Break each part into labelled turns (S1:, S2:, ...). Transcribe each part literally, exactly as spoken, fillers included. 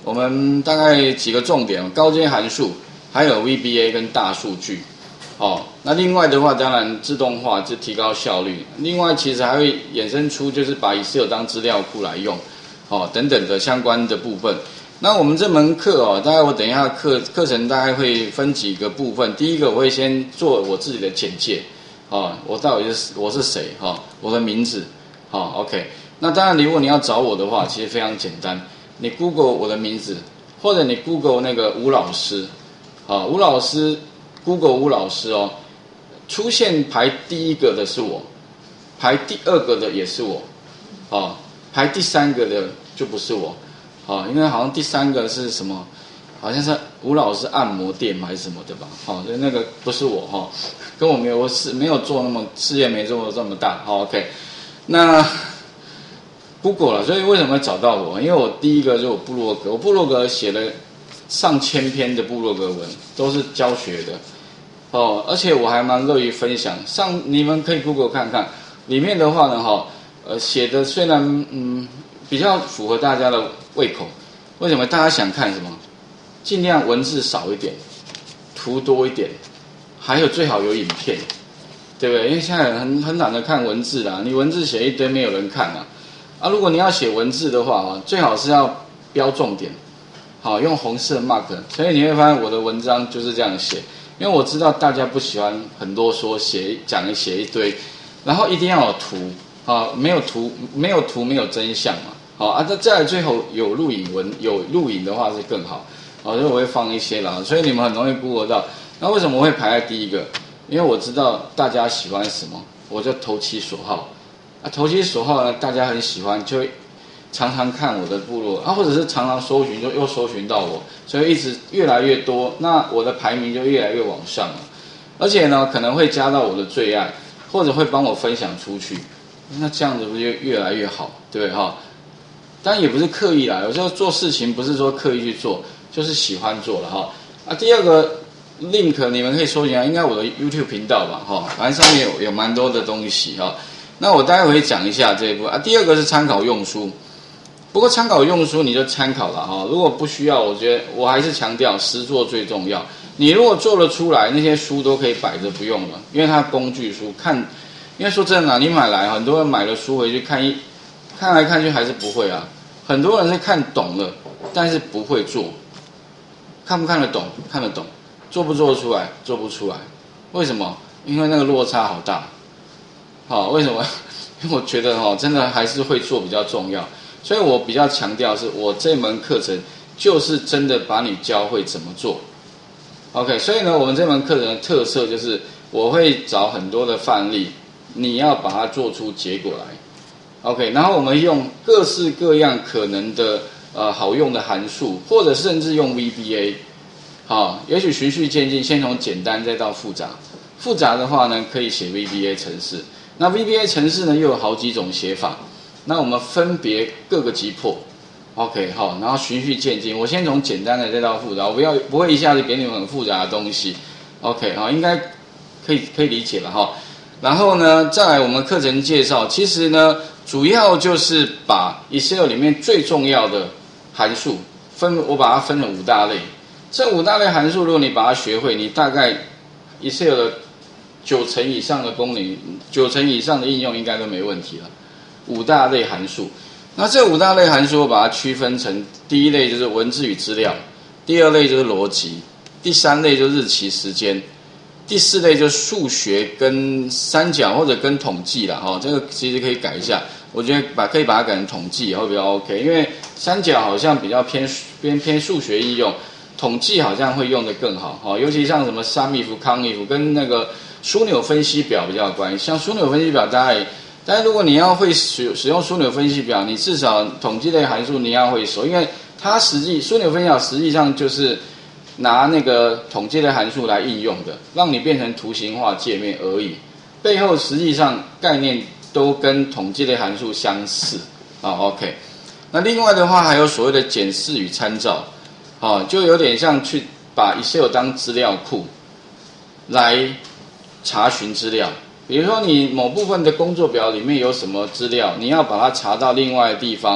S1: 我们大概几个重点，高阶函数，还有 V B A 跟大数据。哦，那另外的话，当然自动化就提高效率。另外，其实还会衍生出就是把 Excel 当资料库来用，哦，等等的相关的部分。那我们这门课哦，大概我等一下课课程大概会分几个部分。第一个，我会先做我自己的简介，哦，我到底是我是谁，哈、哦，我的名字，好、哦、，OK。那当然，如果你要找我的话，其实非常简单，你 Google 我的名字，或者你 Google 那个吴老师，啊、哦，吴老师。Google 吴老师哦，出现排第一个的是我，排第二个的也是我，哦，排第三个的就不是我，哦，因为好像第三个是什么，好像是吴老师按摩店还是什么的吧，哦，所以那个不是我哈、哦，跟我没有事没有做那么事业没做这么大，好、哦、，OK， 那 Google 了，所以为什么会找到我？因为我第一个就是我部落格，我部落格写了上千篇的部落格文，都是教学的。哦，而且我还蛮乐于分享，上你们可以 Google 看看，里面的话呢，哈、哦，呃，写的虽然嗯比较符合大家的胃口，为什么？大家想看什么？尽量文字少一点，图多一点，还有最好有影片，对不对？因为现在很很懒得看文字啦，你文字写一堆没有人看啊，啊，如果你要写文字的话啊，最好是要标重点，好，用红色 mark， 所以你会发现我的文章就是这样写。因为我知道大家不喜欢很多说写讲写一堆，然后一定要有图啊，没有图没有图没有真相嘛，好啊，再再来最后有录影文有录影的话是更好，好，所以我会放一些啦，所以你们很容易 Google 到。那为什么我会排在第一个？因为我知道大家喜欢什么，我就投其所好啊，投其所好呢，大家很喜欢，就会常常看我的部落啊，或者是常常搜寻，就又搜寻到我，所以一直越来越多，那我的排名就越来越往上了。而且呢，可能会加到我的最爱，或者会帮我分享出去，那这样子不就越来越好，对不对哈？当然也不是刻意啦，有时候做事情不是说刻意去做，就是喜欢做了哈。啊，第二个 link 你们可以搜一下，应该我的 YouTube 频道吧哈，反正上面有有蛮多的东西哈。那我待会会讲一下这一部啊。第二个是参考用书。不过参考用书你就参考了哈，如果不需要，我觉得我还是强调实作最重要。你如果做得出来，那些书都可以摆着不用了，因为它工具书看，因为说真的、啊，你买来很多人买了书回去看一看来看去还是不会啊。很多人是看懂了，但是不会做。看不看得懂？看得懂，做不做得出来？做不出来。为什么？因为那个落差好大。好，为什么？因为我觉得哈，真的还是会做比较重要。所以我比较强调是我这门课程就是真的把你教会怎么做 ，OK。所以呢，我们这门课程的特色就是我会找很多的范例，你要把它做出结果来 ，OK。然后我们用各式各样可能的呃好用的函数，或者甚至用 V B A， 好，也许循序渐进，先从简单再到复杂。复杂的话呢，可以写 V B A 程式。那 V B A 程式呢，又有好几种写法。那我们分别各个击破 ，OK 好，然后循序渐进。我先从简单的再到复杂，我不要不会一下子给你们很复杂的东西 ，OK 好，应该可以可以理解了哈。然后呢，再来我们课程介绍，其实呢，主要就是把 Excel 里面最重要的函数分，我把它分了五大类。这五大类函数，如果你把它学会，你大概 Excel 的九成以上的功能，九成以上的应用应该都没问题了。五大类函数，那这五大类函数我把它区分成第一类就是文字与资料，第二类就是逻辑，第三类就是日期时间，第四类就是数学跟三角或者跟统计啦哈，这个其实可以改一下，我觉得把可以把它改成统计会比较 OK， 因为三角好像比较偏偏偏数学应用，统计好像会用得更好哈，尤其像什么 SUMIF、CONIF 跟那个枢纽分析表比较有关系，像枢纽分析表大家也。但是如果你要会使使用枢纽分析表，你至少统计类函数你要会熟，因为它实际枢纽分析表实际上就是拿那个统计类函数来应用的，让你变成图形化界面而已，背后实际上概念都跟统计类函数相似啊。OK， 那另外的话还有所谓的检视与参照，啊，就有点像去把 Excel 当资料库来查询资料。比如说你某部分的工作表里面有什么资料，你要把它查到另外的地方，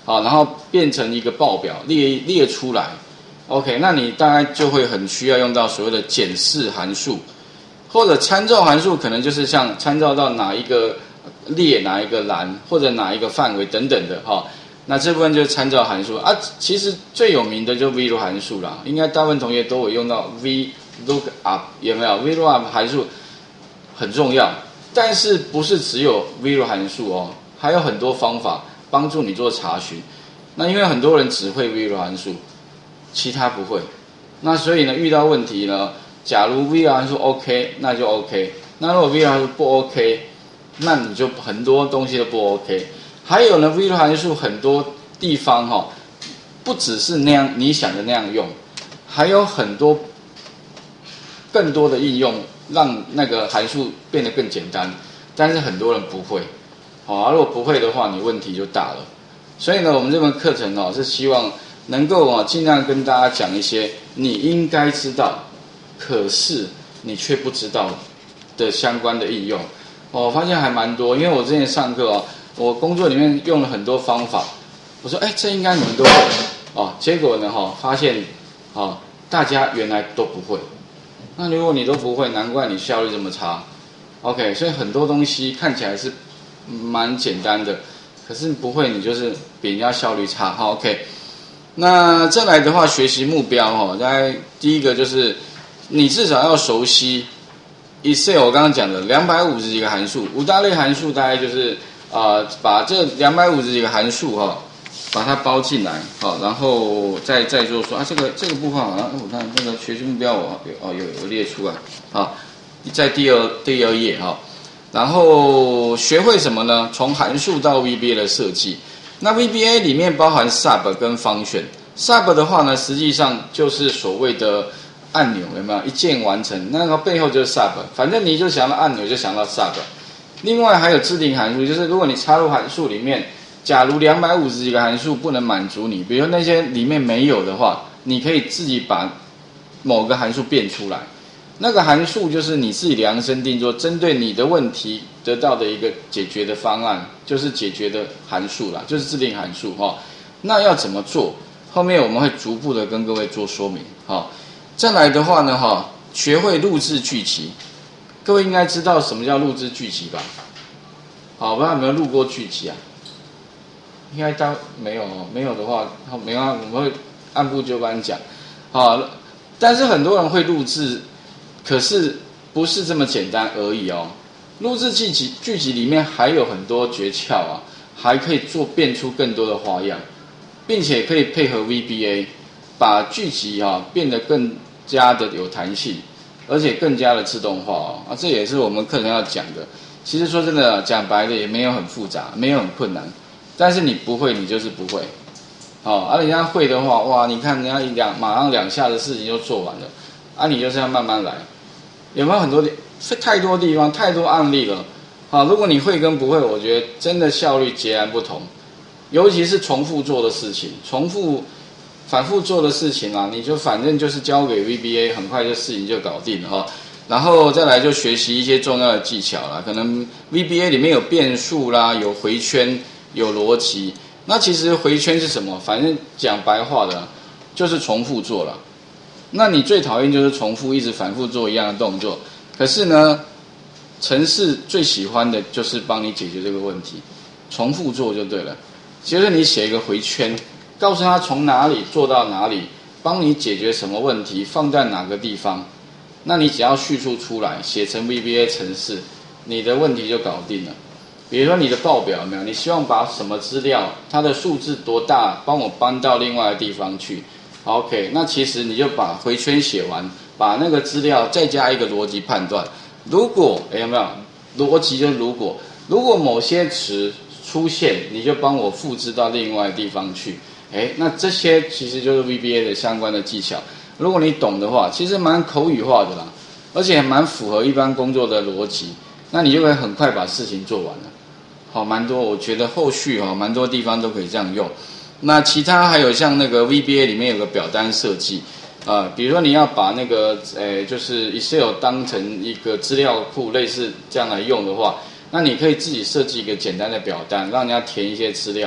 S1: 好，然后变成一个报表列列出来。OK， 那你大概就会很需要用到所谓的检视函数，或者参照函数，可能就是像参照到哪一个列、哪一个栏或者哪一个范围等等的哈。那这部分就是参照函数啊。其实最有名的就 VLOOK 函数啦，应该大部分同学都有用到 VLOOKUP， 有没有 ？VLOOKUP 函数很重要，但是不是只有 VLOOK 函数哦，还有很多方法帮助你做查询。那因为很多人只会 VLOOK 函数。其他不会，那所以呢，遇到问题呢，假如 VLOOK 函数 OK， 那就 OK。那如果 VLOOK 函数不 OK， 那你就很多东西都不 OK。还有呢 ，VLOOK 函数很多地方哈、哦，不只是那样你想的那样用，还有很多更多的应用，让那个函数变得更简单。但是很多人不会，好、啊，如果不会的话，你问题就大了。所以呢，我们这门课程哦，是希望能够啊，尽量跟大家讲一些你应该知道，可是你却不知道的相关的应用。哦，我发现还蛮多，因为我之前上课哦，我工作里面用了很多方法。我说，哎，这应该你们都会哦。结果呢，哈、哦，发现哦，大家原来都不会。那如果你都不会，难怪你效率这么差。OK， 所以很多东西看起来是蛮简单的，可是不会，你就是比人家效率差。好 ，OK。那再来的话，学习目标哈，大概第一个就是你至少要熟悉 Excel 我刚刚讲的两百五十几个函数，五大类函数大概就是啊、呃，把这两百五十几个函数哈，把它包进来，好，然后再再做说啊，这个这个部分好像我看这个学习目标我有哦有有列出来，好，在第二第二页哈，然后学会什么呢？从函数到 V B A 的设计。那 V B A 里面包含 sub 跟 function。sub 的话呢，实际上就是所谓的按钮，有没有？一键完成，那个背后就是 sub。反正你就想到按钮，就想到 sub。另外还有制定函数，就是如果你插入函数里面，假如两百五十几个函数不能满足你，比如那些里面没有的话，你可以自己把某个函数变出来。那个函数就是你自己量身定做，针对你的问题得到的一个解决的方案，就是解决的函数啦，就是制定函数哈、哦。那要怎么做？后面我们会逐步的跟各位做说明。哈、哦，再来的话呢，哈、哦，学会录制句集。各位应该知道什么叫录制句集吧？好，不知道有没有录过句集啊？应该当没有哦，没有的话，没有，我们会按部就班讲。好，但是很多人会录制。可是不是这么简单而已哦。录制句集句集里面还有很多诀窍啊，还可以做变出更多的花样，并且可以配合 V B A， 把句集啊变得更加的有弹性，而且更加的自动化哦。啊，这也是我们课程要讲的。其实说真的，讲白了也没有很复杂，没有很困难，但是你不会，你就是不会。好、哦，而、啊、人家会的话，哇，你看人家一两马上两下的事情就做完了，啊，你就是要慢慢来。有没有很多地太多地方太多案例了？好，如果你会跟不会，我觉得真的效率截然不同。尤其是重复做的事情，重复反复做的事情啊，你就反正就是交给 V B A， 很快这事情就搞定了哈。然后再来就学习一些重要的技巧啦，可能 V B A 里面有变数啦，有回圈，有逻辑。那其实回圈是什么？反正讲白话的，就是重复做了。那你最讨厌就是重复一直反复做一样的动作，可是呢，程式最喜欢的就是帮你解决这个问题，重复做就对了。就是你写一个回圈，告诉他从哪里做到哪里，帮你解决什么问题，放在哪个地方，那你只要叙述出来，写成 V B A 程式，你的问题就搞定了。比如说你的报表有没有？你希望把什么资料，它的数字多大，帮我搬到另外的地方去。OK， 那其实你就把回圈写完，把那个资料再加一个逻辑判断。如果有没有逻辑就是如果，如果某些词出现，你就帮我复制到另外的地方去。哎，那这些其实就是 V B A 的相关的技巧。如果你懂的话，其实蛮口语化的啦，而且蛮符合一般工作的逻辑。那你就可以很快把事情做完了。好，蛮多，我觉得后续哈蛮多地方都可以这样用。那其他还有像那个 V B A 里面有个表单设计，啊、呃，比如说你要把那个，诶，就是 Excel 当成一个资料库，类似这样来用的话，那你可以自己设计一个简单的表单，让人家填一些资料，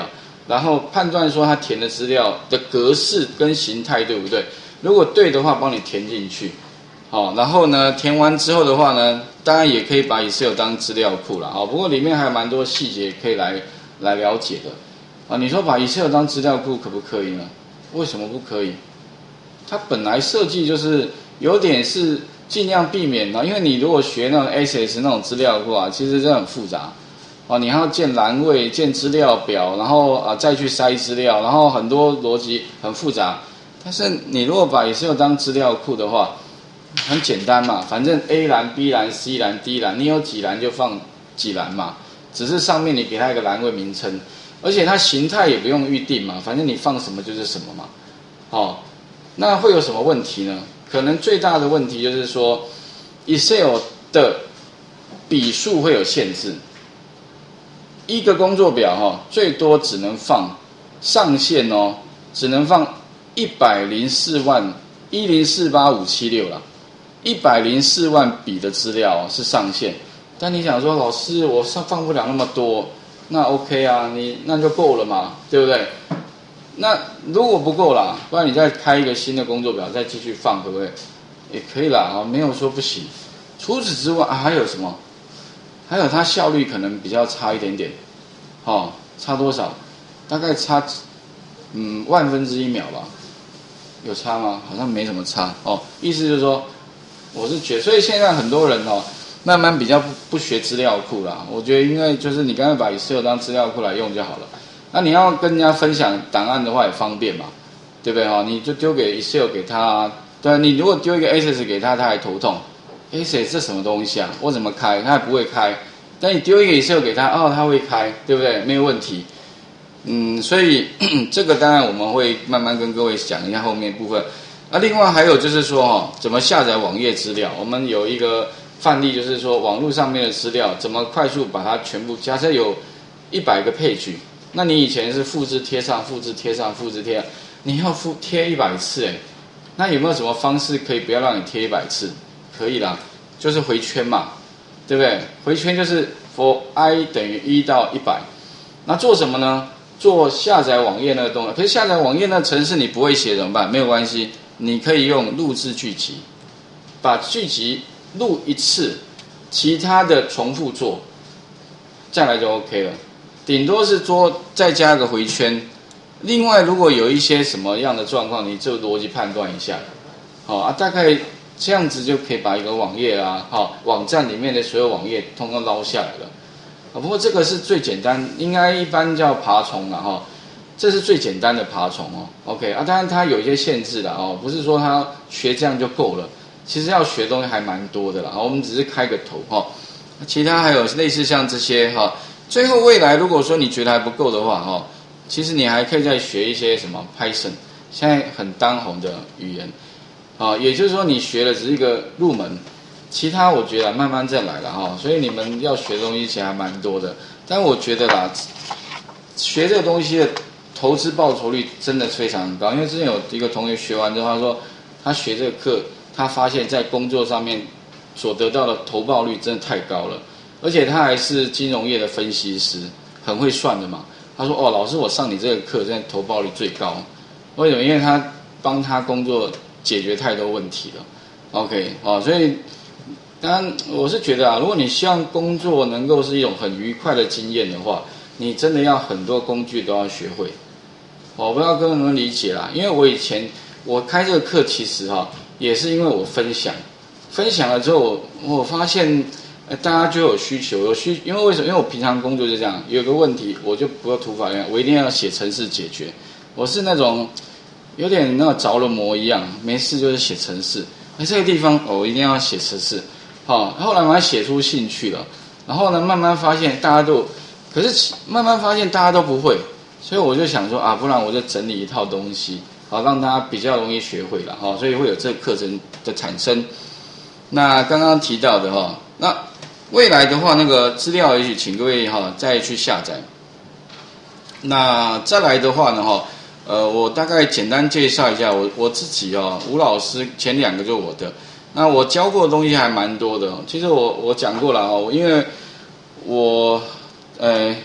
S1: 然后判断说他填的资料的格式跟形态对不对？如果对的话，帮你填进去。好，然后呢，填完之后的话呢，当然也可以把 Excel 当资料库啦。好，不过里面还有蛮多细节可以来来了解的。啊，你说把 Excel 当资料库可不可以呢？为什么不可以？它本来设计就是有点是尽量避免的，因为你如果学那种 Access 那种资料库啊，其实真的很复杂。哦，你还要建栏位、建资料表，然后啊再去筛资料，然后很多逻辑很复杂。但是你如果把 Excel 当资料库的话，很简单嘛，反正 A 栏、B 栏、C 栏、D 栏，你有几栏就放几栏嘛，只是上面你给它一个栏位名称，而且它形态也不用预定嘛，反正你放什么就是什么嘛。哦，那会有什么问题呢？可能最大的问题就是说 ，Excel 的笔数会有限制，一个工作表哈、哦，最多只能放上限哦，只能放一百零四万一零四八五七六啦。一百零四万笔的资料是上限，但你想说老师我上放不了那么多，那 OK 啊，你那就够了嘛，对不对？那如果不够啦，不然你再开一个新的工作表再继续放，可不可以？也可以啦，啊，没有说不行。除此之外啊，还有什么？还有它效率可能比较差一点点，哦，差多少？大概差嗯万分之一秒吧，有差吗？好像没什么差哦。意思就是说。我是觉得，所以现在很多人哦，慢慢比较不不学资料库啦。我觉得，因为就是你刚才把 Excel 当资料库来用就好了。那你要跟人家分享档案的话也方便嘛，对不对哈？你就丢给 Excel 给他啊。对，你如果丢一个 Access 给他，他还头痛。Access 这什么东西啊？我怎么开？他还不会开。但你丢一个 Excel 给他，哦，他会开，对不对？没有问题。嗯，所以这个当然我们会慢慢跟各位讲一下后面部分。那、啊、另外还有就是说哈，怎么下载网页资料？我们有一个范例，就是说网络上面的资料怎么快速把它全部，假设有一百个page，那你以前是复制贴上、复制贴上、复制贴上，你要复贴一百次哎，那有没有什么方式可以不要让你贴一百次？可以啦，就是回圈嘛，对不对？回圈就是 for i 等于一到一百，那做什么呢？做下载网页那个动作。可是下载网页那个程式你不会写怎么办？没有关系。你可以用录制剧集，把剧集录一次，其他的重复做，再来就 OK 了。顶多是做再加个回圈。另外，如果有一些什么样的状况，你就逻辑判断一下，好、哦、啊，大概这样子就可以把一个网页啊，好、哦、网站里面的所有网页通通捞下来了。啊，不过这个是最简单，应该一般叫爬虫了哈。哦这是最简单的爬虫哦 ，OK 啊，当然它有一些限制啦哦，不是说它学这样就够了，其实要学的东西还蛮多的啦。我们只是开个头哈、哦，其他还有类似像这些哈、哦。最后未来如果说你觉得还不够的话哈、哦，其实你还可以再学一些什么 Python， 现在很当红的语言啊、哦，也就是说你学的只是一个入门，其他我觉得慢慢再来了哈、哦。所以你们要学的东西其实还蛮多的，但我觉得啦，学这个东西的。投资报酬率真的非常高，因为之前有一个同学学完之后，他说他学这个课，他发现在工作上面所得到的投报率真的太高了，而且他还是金融业的分析师，很会算的嘛。他说：“哦，老师，我上你这个课，真的投报率最高。为什么？因为他帮他工作解决太多问题了。OK， 哦，所以当然我是觉得啊，如果你希望工作能够是一种很愉快的经验的话，你真的要很多工具都要学会。”我不知道各位能不能理解啦，因为我以前我开这个课，其实哈、啊、也是因为我分享，分享了之后我，我发现、呃、大家就有需求，有需，因为为什么？因为我平常工作就这样，有个问题我就不要土法炼钢，我一定要写程式解决。我是那种有点那个着了魔一样，没事就是写程式。哎，这个地方、哦、我一定要写程式，好、哦，后来我还写出兴趣了，然后呢，慢慢发现大家都，可是慢慢发现大家都不会。所以我就想说啊，不然我就整理一套东西，好让大家比较容易学会了哈，所以会有这个课程的产生。那刚刚提到的哈，那未来的话，那个资料也许请各位哈再去下载。那再来的话呢哈，呃，我大概简单介绍一下我我自己哦，吴老师前两个就是我的，那我教过的东西还蛮多的。其实我我讲过了哦，因为我呃。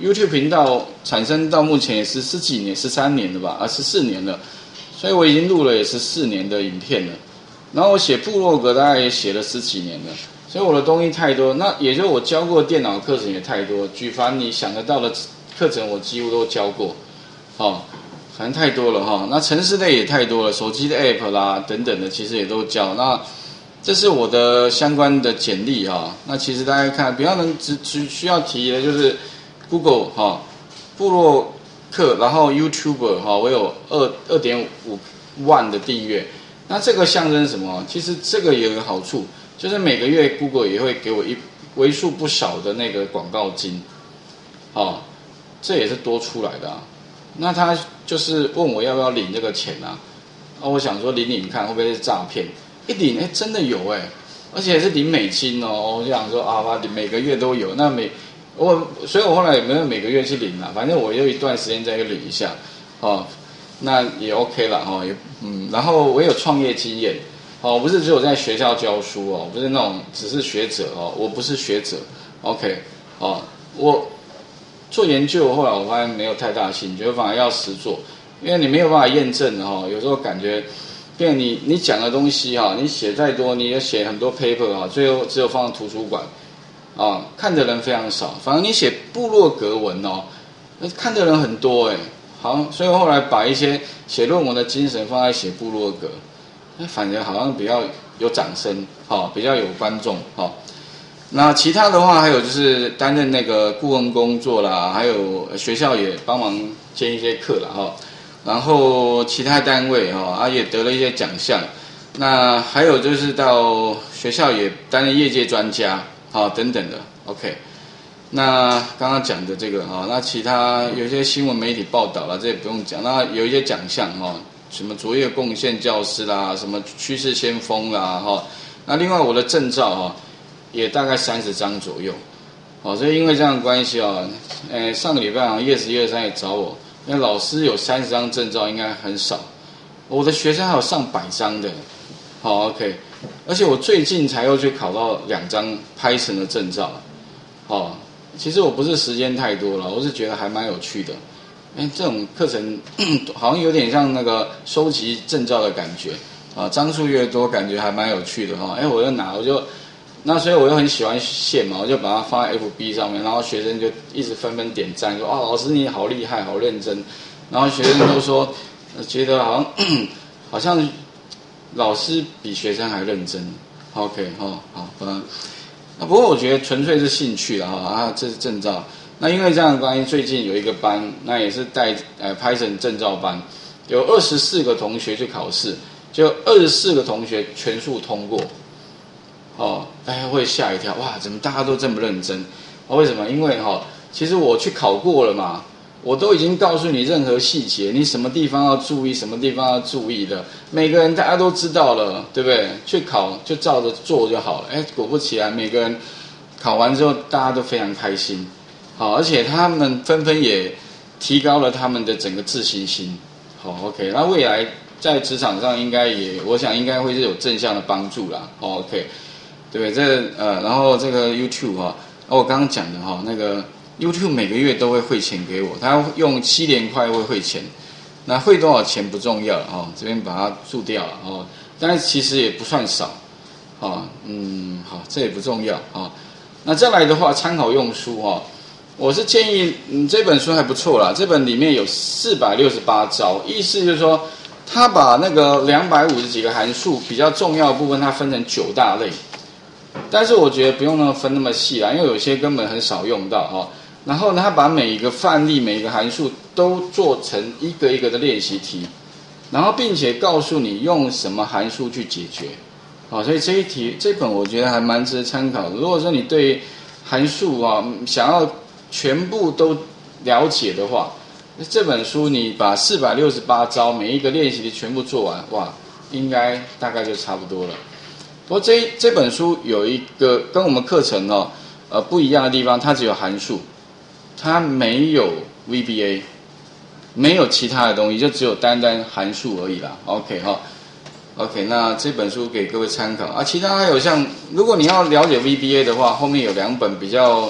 S1: YouTube 频道产生到目前也是十几年、十三年了吧，啊，十四年了，所以我已经录了也十四年的影片了。然后我写部落格大概也写了十几年了，所以我的东西太多。那也就我教过的电脑课程也太多，举凡你想得到的课程我几乎都教过，哦，反正太多了哈。那程式类也太多了，手机的 App 啦等等的，其实也都教。那这是我的相关的简历哈。那其实大家看，比较能只只需要提的就是 Google 哈，部落客，然后 YouTuber 哈，我有二二点五万的订阅。那这个象征什么？其实这个也有个好处，就是每个月 Google 也会给我一为数不少的那个广告金，哦，这也是多出来的啊。那他就是问我要不要领这个钱啊？啊，我想说领领看会不会是诈骗？一领，哎，真的有哎，而且是领美金哦。我就想说啊，每个月都有，那每我，所以我后来也没有每个月去领啦，反正我有一段时间再去领一下，哦。那也 OK 了哈，也嗯，然后我有创业经验，哦，不是只有在学校教书哦，不是那种只是学者哦，我不是学者 ，OK， 哦，我做研究后来我发现没有太大兴趣，反而要实做，因为你没有办法验证哈，有时候感觉，因为你你讲的东西哈，你写再多，你也写很多 paper 哈，最后只有放在图书馆，啊，看的人非常少，反而你写部落格文哦，看的人很多哎。好，所以后来把一些写论文的精神放在写部落格，那反正好像比较有掌声，好，比较有观众，好。那其他的话还有就是担任那个顾问工作啦，还有学校也帮忙兼一些课啦，哈。然后其他单位哈啊也得了一些奖项，那还有就是到学校也担任业界专家，好等等的 ，OK。那刚刚讲的这个哈，那其他有些新闻媒体报道啦，这也不用讲。那有一些奖项哈，什么卓越贡献教师啦，什么趋势先锋啦哈。那另外我的证照哈，也大概三十张左右。哦，所以因为这样的关系啊，呃，上个礼拜好像yes一二三也找我，那老师有三十张证照应该很少，我的学生还有上百张的。好 ，OK， 而且我最近才又去考到两张 Python 的证照，好。其实我不是时间太多了，我是觉得还蛮有趣的。哎，这种课程好像有点像那个收集证照的感觉啊，张数越多，感觉还蛮有趣的哈。哎，我就拿，我就那所以我又很喜欢线嘛，我就把它放在 F B 上面，然后学生就一直纷纷点赞，说啊，老师你好厉害，好认真。然后学生都说，觉得好像好像老师比学生还认真。OK， 哦，好，嗯。不过我觉得纯粹是兴趣了哈啊，这是证照。那因为这样的关系，最近有一个班，那也是带呃 Python 证照班，有二十四个同学去考试，就二十四个同学全数通过。哦，大家会吓一跳，哇，怎么大家都这么认真？哦，为什么？因为哈、哦，其实我去考过了嘛。我都已经告诉你任何细节，你什么地方要注意，什么地方要注意的，每个人大家都知道了，对不对？去考就照着做就好了。哎，果不其然，每个人考完之后，大家都非常开心，好，而且他们纷纷也提高了他们的整个自信心。好 ，OK， 那未来在职场上应该也，我想应该会是有正向的帮助啦。好 ，OK， 对不对？这呃，然后这个 YouTube 哈、哦，我刚刚讲的哈、哦，那个。YouTube 每个月都会汇钱给我，他用七连块会汇钱，那汇多少钱不重要哦，这边把它注掉了哦，但是其实也不算少，哦，嗯，好，这也不重要哦。那再来的话，参考用书哦，我是建议，嗯，这本书还不错啦，这本里面有四百六十八招，意思就是说，他把那个两百五十几个函数比较重要的部分，它分成九大类，但是我觉得不用那么分那么细啦，因为有些根本很少用到哦。然后呢，他把每一个范例、每一个函数都做成一个一个的练习题，然后并且告诉你用什么函数去解决，好，所以这一题这本我觉得还蛮值得参考的。如果说你对函数啊想要全部都了解的话，这本书你把四百六十八招每一个练习题全部做完，哇，应该大概就差不多了。不过这这本书有一个跟我们课程哦呃不一样的地方，它只有函数。它没有 V B A， 没有其他的东西，就只有单单函数而已啦。OK 哈 ，OK， 那这本书给各位参考啊。其他还有像，如果你要了解 V B A 的话，后面有两本比较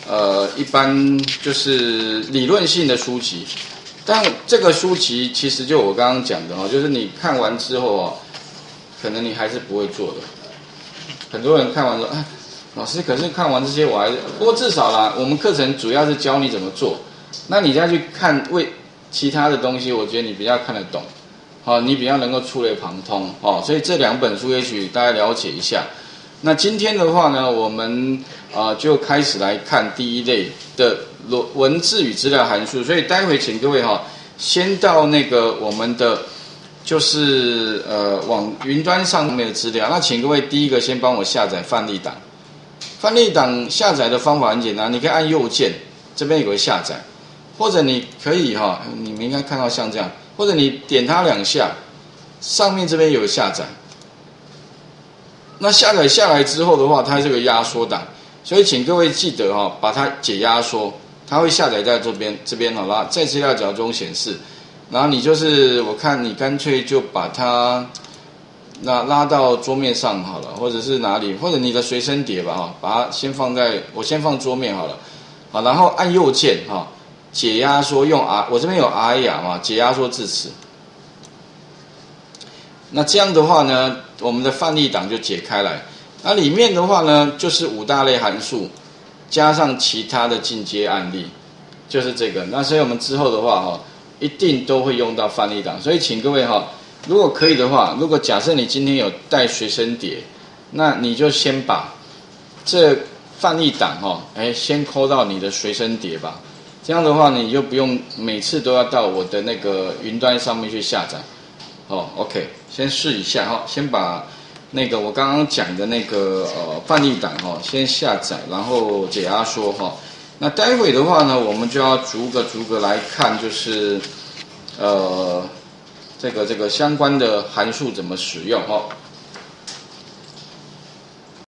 S1: 呃一般就是理论性的书籍，但这个书籍其实就我刚刚讲的哦，就是你看完之后哦，可能你还是不会做的。很多人看完说，哎，老师，可是看完这些我还是，不过至少啦，我们课程主要是教你怎么做，那你再去看为其他的东西，我觉得你比较看得懂，好、哦，你比较能够触类旁通哦，所以这两本书也许大家了解一下。那今天的话呢，我们啊、呃、就开始来看第一类的文字与资料函数，所以待会请各位哈、哦，先到那个我们的就是呃往云端上面的资料，那请各位第一个先帮我下载范例档。范例档下载的方法很简单，你可以按右键，这边有个下载，或者你可以哈、哦，你们应该看到像这样，或者你点它两下，上面这边有下载。那下载下来之后的话，它是个压缩档，所以请各位记得哈、哦，把它解压缩，它会下载在这边这边好了，在资料夹中显示。然后你就是我看你干脆就把它那拉到桌面上好了，或者是哪里，或者你的随身碟吧哈，把它先放在我先放桌面好了，好，然后按右键哈，解压缩用 R， 我这边有 R A R 嘛，解压缩字词。那这样的话呢，我们的范例档就解开来。那里面的话呢，就是五大类函数，加上其他的进阶案例，就是这个。那所以我们之后的话哈，一定都会用到范例档。所以请各位哈，如果可以的话，如果假设你今天有带随身碟，那你就先把这范例档哈，哎，先抠到你的随身碟吧。这样的话，你就不用每次都要到我的那个云端上面去下载。哦 ，OK， 先试一下哈，先把那个我刚刚讲的那个呃范例档哈，先下载，然后解压缩哈。那待会的话呢，我们就要逐个逐个来看，就是呃这个这个相关的函数怎么使用哈。